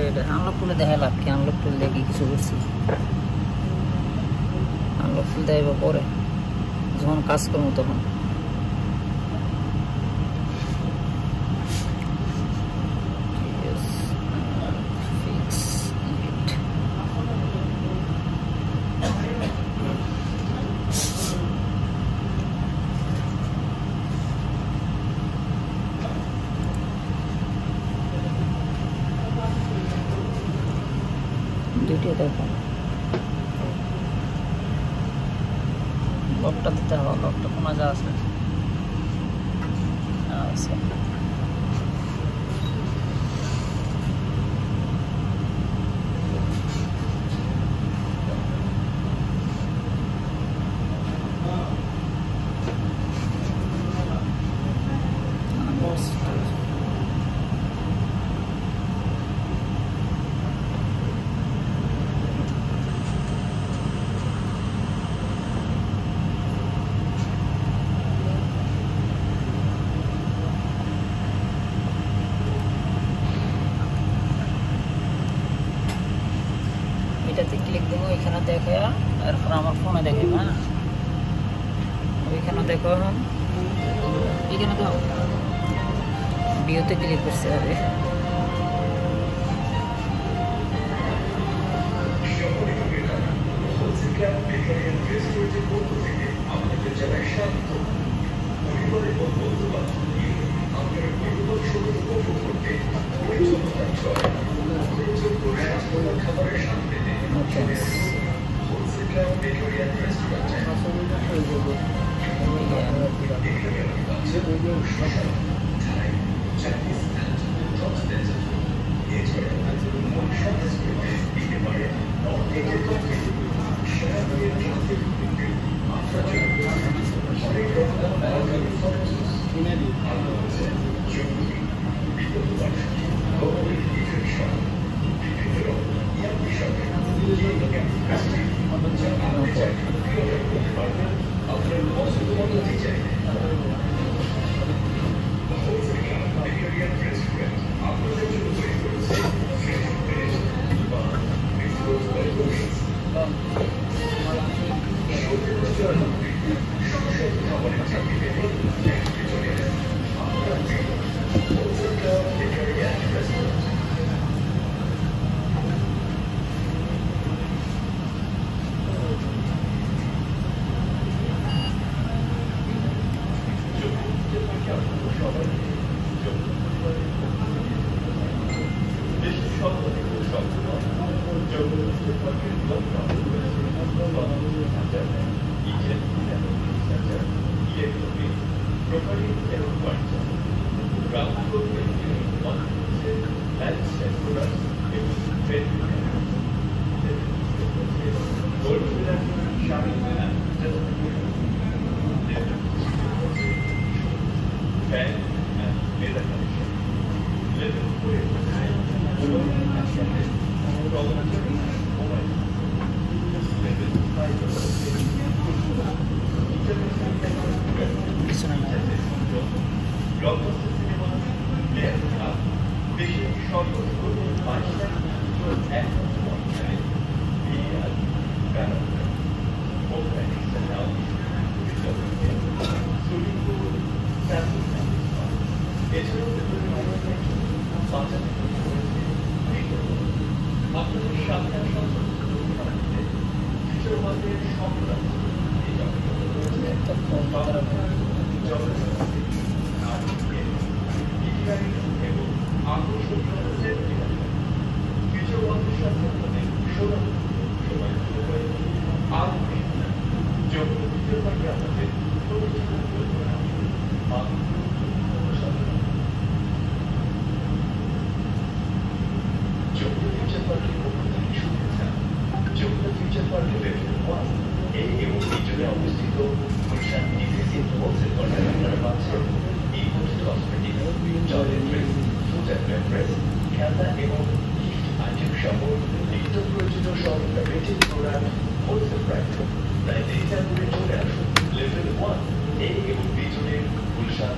এটা আনলক টুলে দেখা লাভ কি? আনলক টুল দেখি কিছু করছি, আনলক টুল দেখাইব পরে যখন কাজ করবো তখন। দুইটা দেখো, লকটা দিতে হবে, লকটা কোনো যা আছে আচ্ছা। এটাতে ক্লিক দেবো, এখানে দেখে এরপর আমার ফোনে দেখে। হ্যাঁ ওইখানে দেখো, এখানে তো ভিউতে ক্লিক করতে হবে।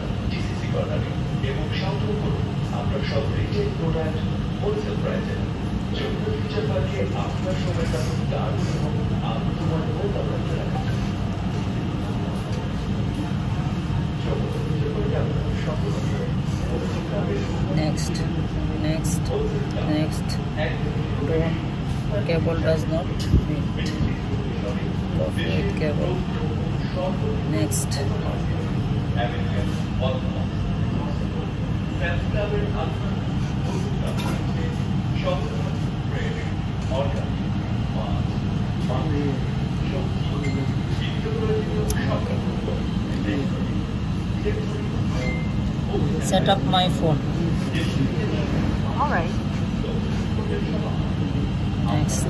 এবং সংগ্রহ করুন আপনার সব রিটেল প্রোডাক্ট হোলসেল প্রাইসে। Next. Don't. Cable does not fit. With cable. Next. Set up my phone. All right. Next.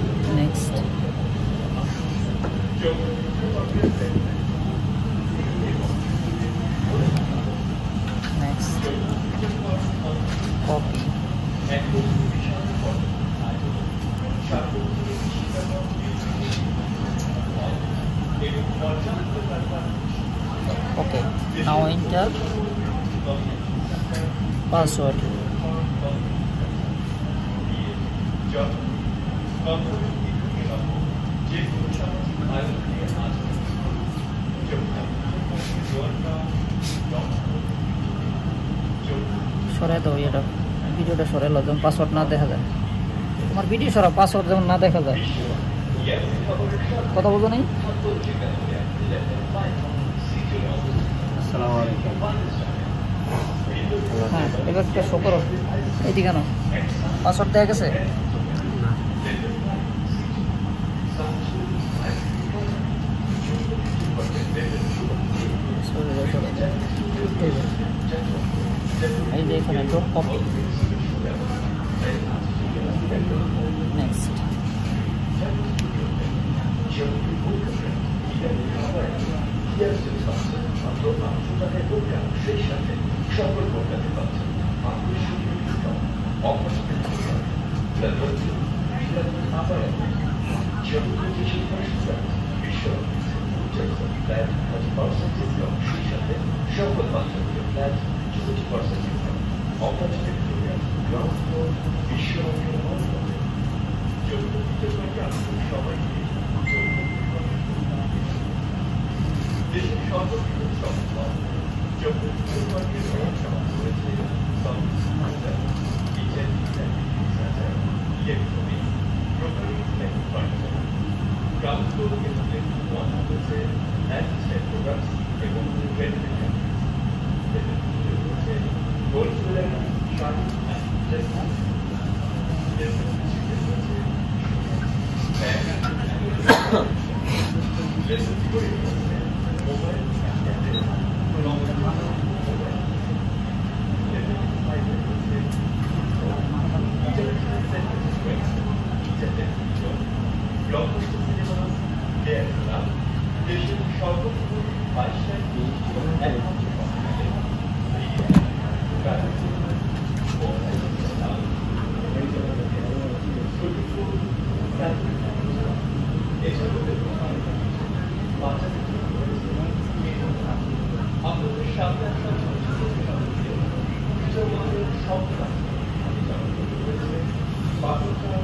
Copy. Okay. Now enter password. সরাই দাও এটা ভিডিওটা সরাই লো যেমন পাসওয়ার্ড না দেখা যায় তোমার ভিডিও সরা পাসওয়ার্ড যেমন না দেখা যায় কথা বলতো নেই আসসালামু আলাইকুম হ্যাঁ এবার একটা শো করো এটি কেন পাসওয়ার্ড দেওয়া গেছে এই যে এখানে dot copy next Thank you.